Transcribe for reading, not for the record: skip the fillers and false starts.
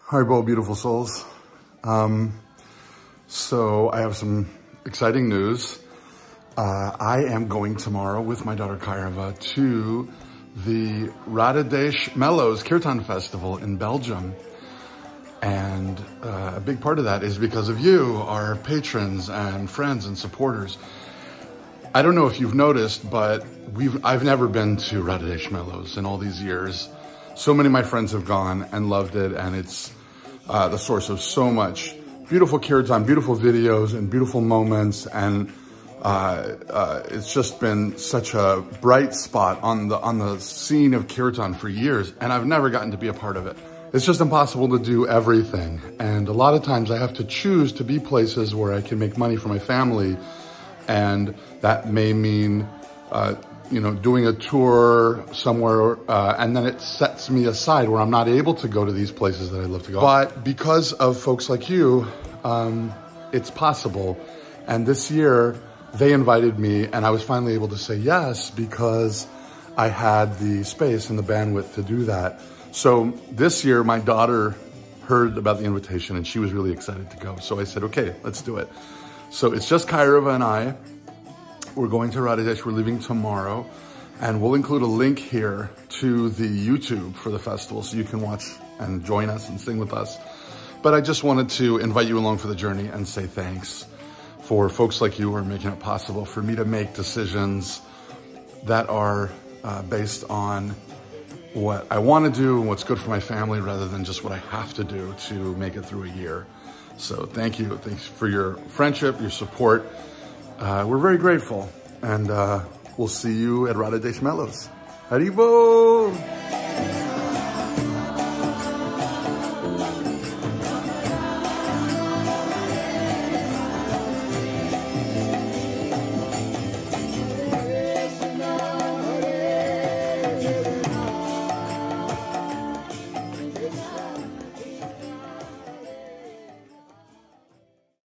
Haribo, beautiful souls. So I have some exciting news. I am going tomorrow with my daughter Kairava to the Radhadesh Mellows Kirtan Festival in Belgium. And a big part of that is because of you, our patrons and friends and supporters. I don't know if you've noticed, but I've never been to Radhadesh Mellows in all these years. So many of my friends have gone and loved it, and it's the source of so much beautiful kirtan, beautiful videos, and beautiful moments. And it's just been such a bright spot on the scene of kirtan for years, and I've never gotten to be a part of it. It's just impossible to do everything. And a lot of times I have to choose to be places where I can make money for my family. And that may mean, doing a tour somewhere, and then it sets me aside where I'm not able to go to these places that I love to go. But because of folks like you, it's possible. And this year they invited me, and I was finally able to say yes because I had the space and the bandwidth to do that. So this year, my daughter heard about the invitation and she was really excited to go. So I said, okay, let's do it. So it's just Kairava and I. We're going to Radhadesh. We're leaving tomorrow. And we'll include a link here to the YouTube for the festival so you can watch and join us and sing with us. But I just wanted to invite you along for the journey and say thanks for folks like you who are making it possible for me to make decisions that are based on what I want to do and what's good for my family rather than just what I have to do to make it through a year. So thank you. Thanks for your friendship, your support. We're very grateful, and we'll see you at Radhadesh Mellows. Haribo!